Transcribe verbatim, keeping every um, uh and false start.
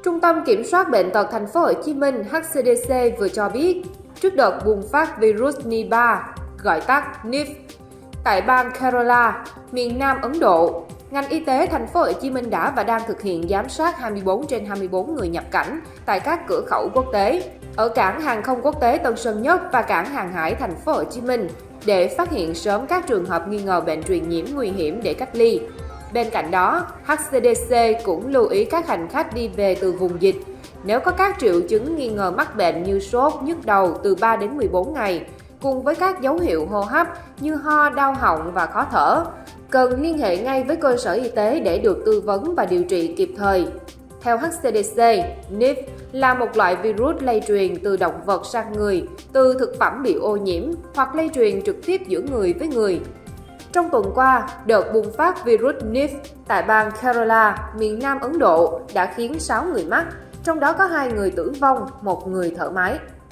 Trung tâm Kiểm soát Bệnh tật Thành phố Hồ Chí Minh H C D C vừa cho biết, trước đợt bùng phát virus Nipah, gọi tắt Nip, tại bang Kerala, miền Nam Ấn Độ, ngành y tế Thành phố Hồ Chí Minh đã và đang thực hiện giám sát hai mươi bốn trên hai mươi bốn người nhập cảnh tại các cửa khẩu quốc tế, ở cảng hàng không quốc tế Tân Sơn Nhất và cảng hàng hải Thành phố Hồ Chí Minh để phát hiện sớm các trường hợp nghi ngờ bệnh truyền nhiễm nguy hiểm để cách ly. Bên cạnh đó, H C D C cũng lưu ý các hành khách đi về từ vùng dịch, nếu có các triệu chứng nghi ngờ mắc bệnh như sốt, nhức đầu từ ba đến mười bốn ngày, cùng với các dấu hiệu hô hấp như ho, đau họng và khó thở, cần liên hệ ngay với cơ sở y tế để được tư vấn và điều trị kịp thời. Theo H C D C, Nip là một loại virus lây truyền từ động vật sang người, từ thực phẩm bị ô nhiễm hoặc lây truyền trực tiếp giữa người với người. Trong tuần qua, đợt bùng phát virus Nip tại bang Kerala, miền Nam Ấn Độ đã khiến sáu người mắc, trong đó có hai người tử vong, một người thở máy.